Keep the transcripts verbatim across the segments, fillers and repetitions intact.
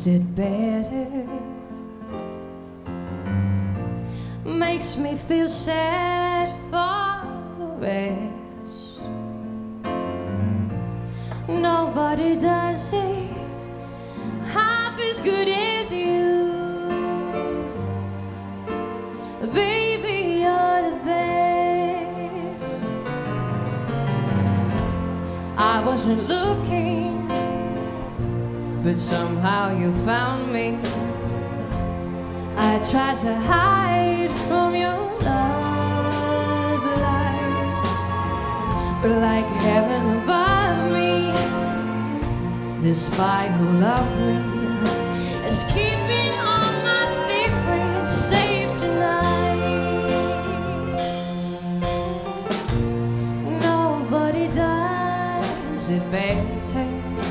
does it better. Makes me feel sad for the rest. Nobody does it half as good as you. Baby, you're the best. I wasn't looking, but somehow you found me. I tried to hide from your love light, but like heaven above me, this spy who loves me is keeping all my secrets safe tonight. Nobody does it better.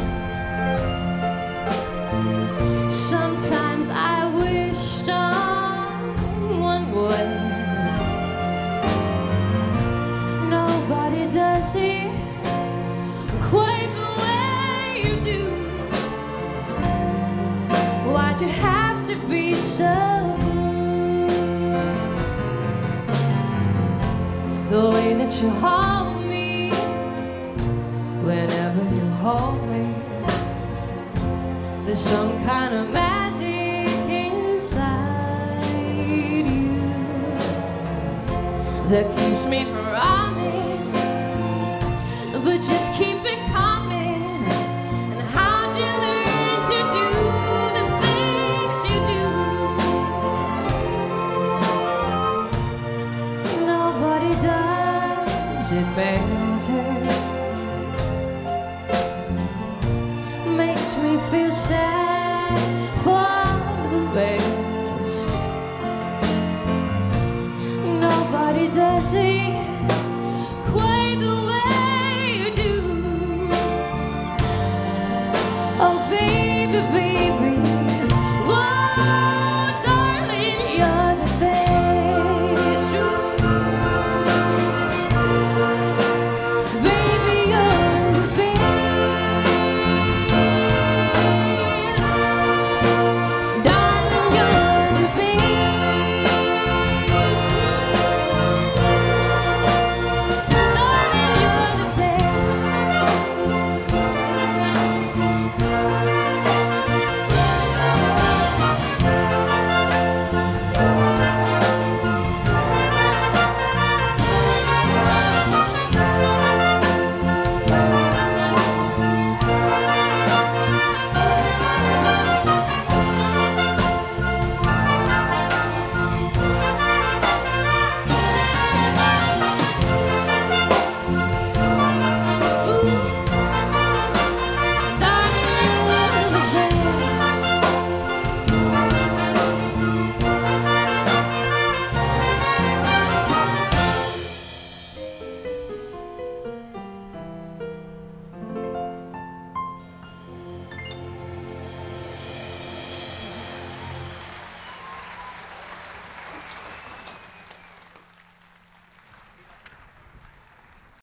Sometimes I wish someone would. Nobody does it quite the way you do. Why'd you have to be so good? The way that you hold me, whenever you hold me, there's some kind of magic inside you that keeps me from running, but just keep it coming. And how'd you learn to do the things you do? Nobody does it better.